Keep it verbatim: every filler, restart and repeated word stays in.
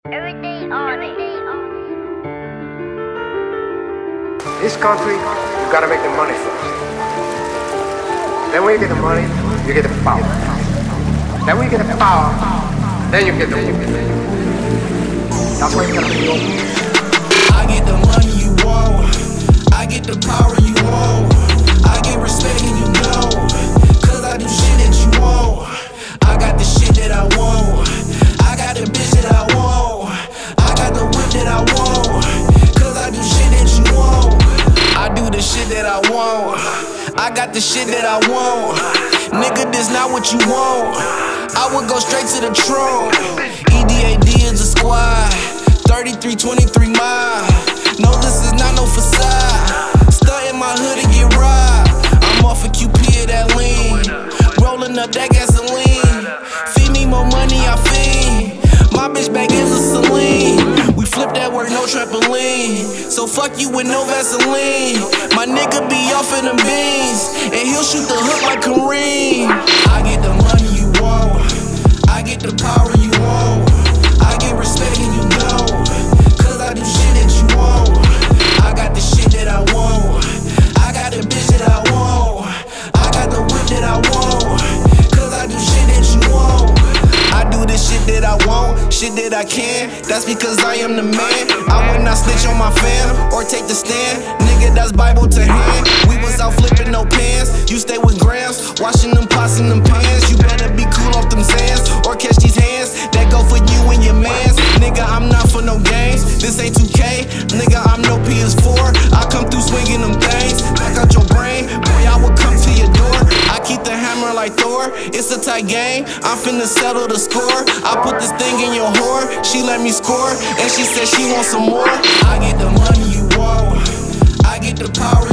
Everything on it. This country, you gotta make the money first. Then when you get the money, you get the power. Then when you get the power, then you get the woman. That's why you gotta be open. I get the money you want, I get the power you want, I get respect and you know, cause I do shit that you want. I got the shit that I want, I got the bitch that I want, I got the whip that I want, cause I do shit that you want. I do the shit that I want, I got the shit that I want. Nigga, this not what you want, I would go straight to the throne. E D A D is a squad, thirty-three twenty-three mile. No, this is not no facade. Stunt in my hood and get robbed. I'm off a Q P of that lean, rolling up that gasoline. Feed me more money, I fiend. My bitch bag is a Celine. We flip that work, no trampoline. So fuck you with no Vaseline. My nigga be off in the beans, and he'll shoot the hook like Kareem. I get the money you want, I get the power you want, I get respect and you know, cause I do shit that you want. I got the shit that I want, I got the bitch that I want, I got the whip that I want, cause I do shit that you want. I do the shit that I want, shit that I can, that's because I am the man. I will not snitch on my fam, or take the stand, nigga, that's Bible to hand. We was out flipping no pants, you stay with grams, washing them pots and them pans. You better be cool off them sands, or catch these hands that go for you and your mans. Nigga, I'm not for no games, this ain't two K, nigga, I'm no P S four. I come through swinging them things, knock out your brain, boy, I will come to your door. I keep the hammer like Thor, it's a tight game, I'm finna settle the score. I put this thing in your whore, she let me score, and she said she wants some more. I get the money you want, I get the power